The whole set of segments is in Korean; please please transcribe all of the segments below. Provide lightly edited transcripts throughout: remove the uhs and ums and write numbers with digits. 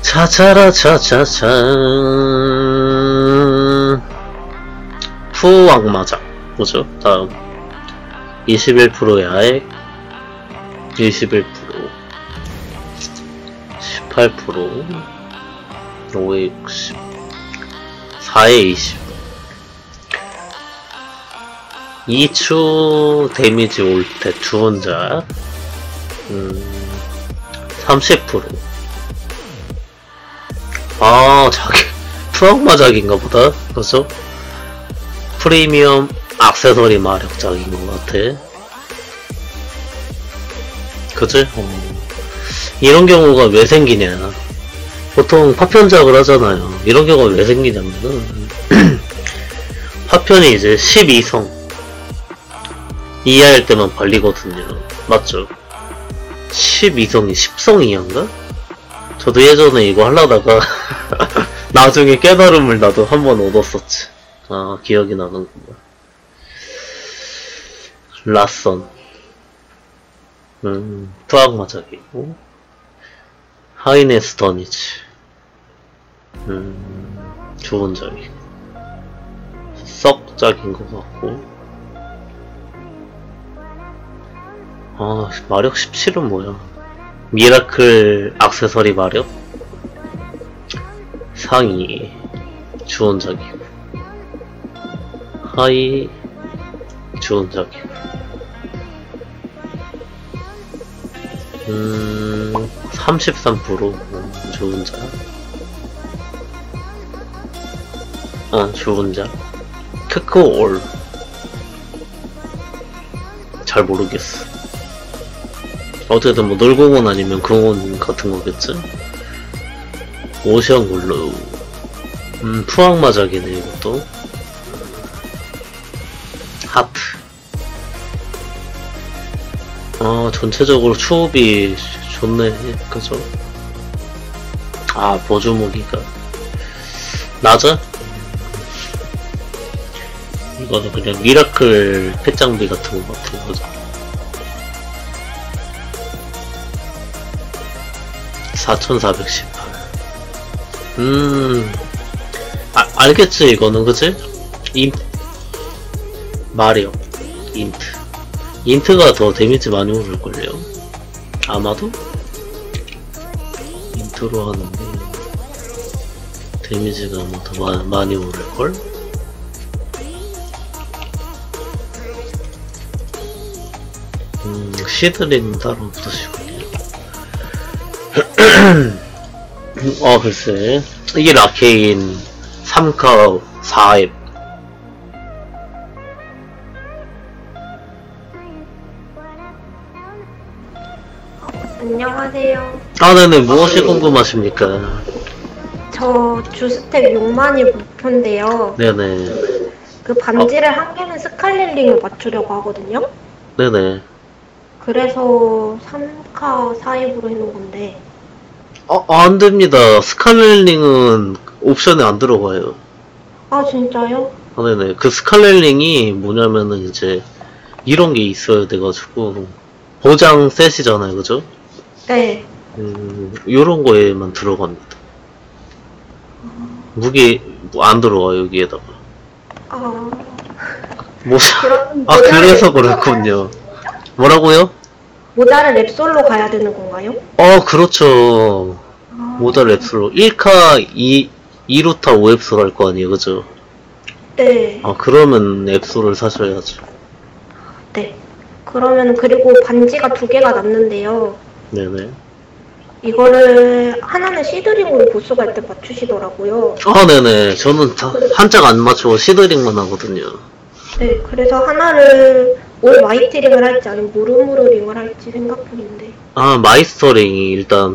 차차라 차차차 푸악마작 뭐죠? 다음 21% 야액 21% 18% 5에 60 4에 20 2추 데미지 올 때 주원자 30% 아 자기 푸악마작인가 보다 그죠? 프리미엄 액세서리 마력작인 것 같아 그치? 이런 경우가 왜 생기냐 보통 파편작을 하잖아요 이런 경우가 왜 생기냐면은 파편이 이제 12성 이하일 때만 발리거든요 맞죠? 12성이 10성 이하인가? 저도 예전에 이거 하려다가 나중에 깨달음을 나도 한번 얻었었지 아 기억이 나는구나 라선 투악마작이고 하이네스 더니지 좋은 작이고 썩작인 것 같고 아 마력 17은 뭐야 미라클 액세서리 마력 상위 주원작이고 하이 주원작이고 33% 주원작 주원작 크크올 잘 모르겠어 어쨌든 뭐 놀공원 아니면 공원 같은 거겠지? 오션 글로우 푸악마작이네 이것도 하트 전체적으로 추업이 좋네 그죠? 아 보조무기가 낮아? 이거는 그냥 미라클 펫장비 같은 거 같은 거죠 4418 알겠지 이거는 그치? 마리오 인트가 더 데미지 많이 오를걸요? 아마도? 인트로 하는데 데미지가 아마 더 많이 오를걸? 시드링은 따로 없으시군요 글쎄 이게 라케인 3컵 4앱 안녕하세요. 네네 무엇이 궁금하십니까? 저 주스택 6만이 목표인데요. 네네 그 반지를 한 개는 스칼렛링을 맞추려고 하거든요. 네네 그래서 3카 4입으로 해놓은 건데. 안됩니다. 스칼렛링은 옵션에 안 들어가요. 아 진짜요? 네네 그 스칼렛링이 뭐냐면은 이제 이런 게 있어야 돼가지고 보장 셋이잖아요 그죠? 네. 요런 거에만 들어갑니다. 무기 안 들어가 여기에다가 그래서 그렇군요. 뭐라고요? 모자를 랩솔로 가야 되는 건가요? 그렇죠. 모자 랩솔로 1카 2루타 5앱솔 할 거 아니에요 그죠? 네. 그러면 앱솔을 사셔야죠. 네. 그러면 그리고 반지가 2개가 남는데요. 네네 이거를 하나는 시드링으로 보스 갈 때 맞추시더라고요. 네네 저는 다 한짝 안 맞추고 시더링만 하거든요. 네, 그래서 하나를 올 마이트링을 할지 아니면 무르무르링을 할지 생각 중인데. 마이스터링이 일단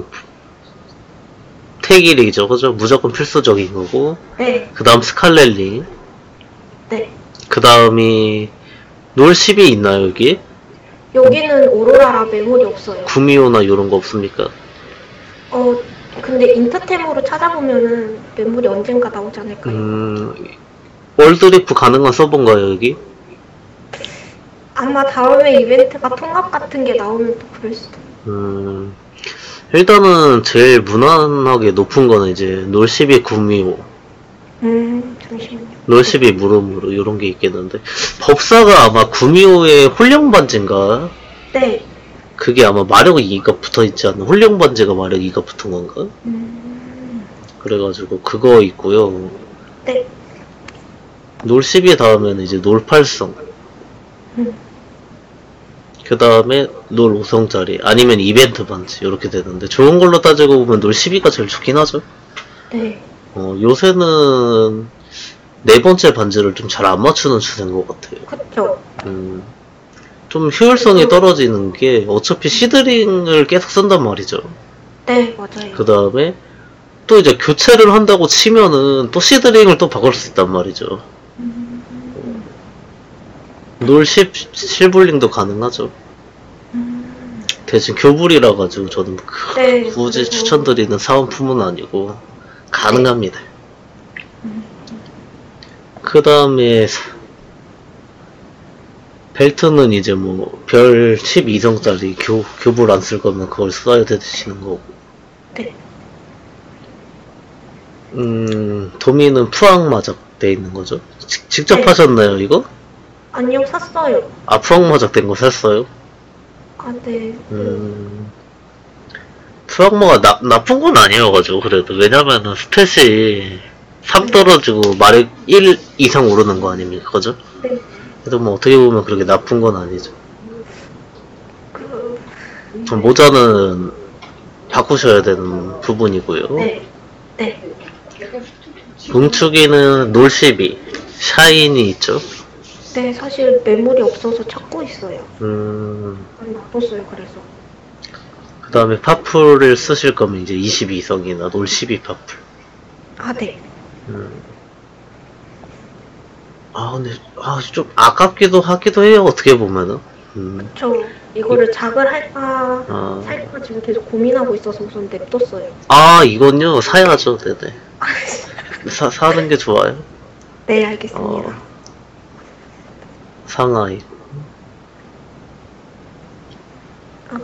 태기링이죠 그죠? 무조건 필수적인 거고 네. 그 다음 스칼렛링 네. 그 다음이 놀 10이 있나요 여기? 여기는 오로라라 메모리 없어요. 구미호나 요런 거 없습니까? 근데 인터템으로 찾아보면은 메모리 언젠가 나오지 않을까요? 월드리프 가능한 서버인가요 여기? 아마 다음에 이벤트가 통합 같은 게 나오면 또 그럴 수도. 일단은 제일 무난하게 높은 거는 이제 놀12 구미호, 잠시만요. 놀12 무릎무릎 이런 게 있겠는데 법사가 아마 구미호의 홀령반지인가? 네. 그게 아마 마력 2가 붙어있지 않나? 홀령반지가 마력 2가 붙은 건가? 그래가지고 그거 있고요. 네. 놀12 다음에는 이제 놀8성, 그 다음에 놀5성짜리 아니면 이벤트 반지 이렇게 되는데 좋은 걸로 따지고 보면 놀12가 제일 좋긴 하죠. 네. 요새는 네 번째 반지를 좀 잘 안 맞추는 추세인 것 같아요. 그쵸. 좀 효율성이 떨어지는 게 어차피 시드링을 계속 쓴단 말이죠. 네, 맞아요. 그 다음에 또 이제 교체를 한다고 치면은 또 시드링을 또 바꿀 수 있단 말이죠. 놀10 실블링도 가능하죠. 대신 교불이라 가지고 저는 네, 굳이 그래서- 추천드리는 사은품은 아니고 가능합니다. 그 다음에 벨트는 이제 뭐 별 12성짜리 교불 안 쓸 거면 그걸 써야 되시는 거고. 네. 도미는 푸앙마작 돼 있는 거죠. 직접 네. 하셨나요 이거? 아니요, 샀어요. 아 푸앙마작 된 거 샀어요? 아, 네. 푸앙마가 나쁜 건 아니어가지고 그래도 왜냐면은 스탯이 3 떨어지고 마력 1 이상 오르는 거 아닙니까 그죠? 네. 그래도 뭐 어떻게 보면 그렇게 나쁜 건 아니죠. 그, 좀 모자는 바꾸셔야 되는 부분이고요. 네. 네. 뭉축이는 놀12 샤인이 있죠. 네, 사실 매물이 없어서 찾고 있어요. 많이 바빴어요, 그래서. 그 다음에 파풀을 쓰실 거면 이제 22성이나 놀12 파풀. 아, 네. 근데 좀 아깝기도 하기도 해요 어떻게 보면은. 저 이거를 작을 할까, 아. 살까 지금 계속 고민하고 있어서 우선 냅뒀어요. 이건요 사야죠. 네네. 사는 게 좋아요. 네, 알겠습니다. 상하이. 아,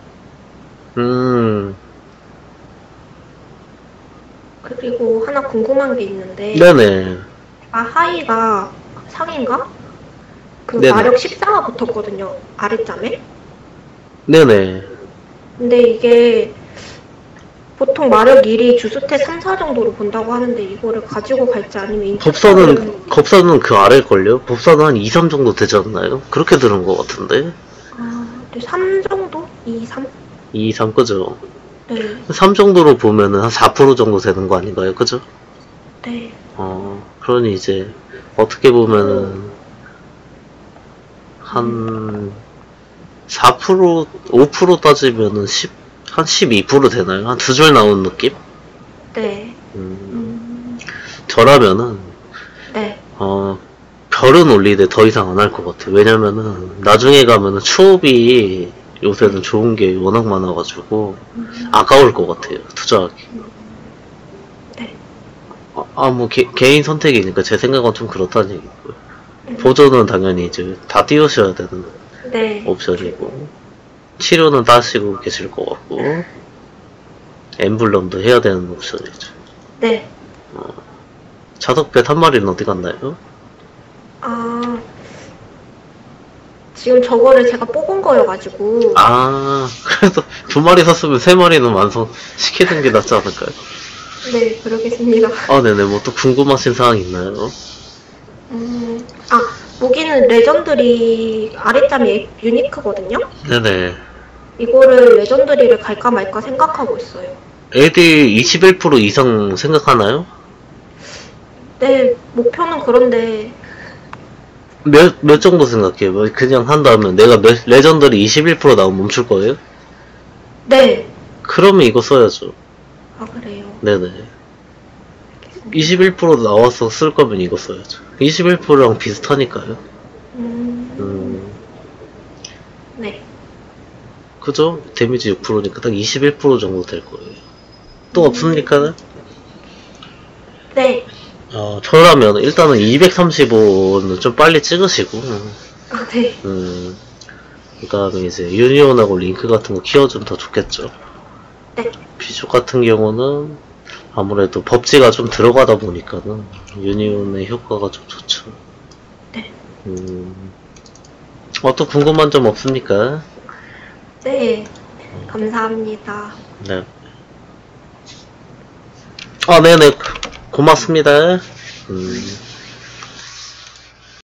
그리고 하나 궁금한 게 있는데, 네네. 하이가 상인가? 그 네네. 마력 14가 붙었거든요, 아랫잠에. 네네. 근데 이게 보통 마력 1이 주스탯 3, 4 정도로 본다고 하는데 이거를 가지고 갈지 아니면 법사는 그 아래걸요? 법사는 한 2, 3 정도 되지 않나요? 그렇게 들은 것 같은데. 네, 3 정도? 2, 3? 2, 3 그죠? 네. 3 정도로 보면은 한 4% 정도 되는 거 아닌가요? 그죠? 네. 그러니 이제 어떻게 보면은 한 4%, 5% 따지면은 한 12% 되나요? 한 두 줄 나온 느낌? 네. 저라면은 네. 별은 올리되 더 이상 안 할 것 같아요. 왜냐면은 나중에 가면은 추업이 요새는 좋은 게 워낙 많아가지고 아까울 것 같아요. 투자하기. 네. 뭐 개인 선택이니까 제 생각은 좀 그렇다는 얘기고요. 보조는 당연히 이제 다 띄우셔야 되는 네. 옵션이고 치료는 따시고 계실 것 같고 엠블럼도 해야 되는 옵션이죠. 네. 자석뱃 한 마리는 어디 갔나요? 지금 저거를 제가 뽑은 거여가지고. 그래도 두 마리 샀으면 세 마리는 완성시키는 게 낫지 않을까요? 네, 그러겠습니다. 네네. 뭐 또 궁금하신 사항 있나요? 무기는 레전드리 아랫잠이 유니크거든요? 네네. 이거를 레전드리를 갈까 말까 생각하고 있어요. AD 21% 이상 생각하나요? 네, 목표는 그런데, 몇 정도 생각해요? 뭐 그냥 한다면 내가 레전더리 21% 나오면 멈출 거예요? 네. 그러면 이거 써야죠. 그래요. 네네. 21% 나와서 쓸 거면 이거 써야죠. 21%랑 비슷하니까요. 네. 그죠? 데미지 6%니까 딱 21% 정도 될 거예요. 또 없습니까? 네. 저라면 일단은 235는 좀 빨리 찍으시고, 네. 그 다음에 이제 유니온하고 링크 같은 거 키워주면 더 좋겠죠. 네. 비숍 같은 경우는 아무래도 법지가 좀 들어가다 보니까는 유니온의 효과가 좀 좋죠. 네. 또 궁금한 점 없습니까? 네. 감사합니다. 네. 네네. 고맙습니다.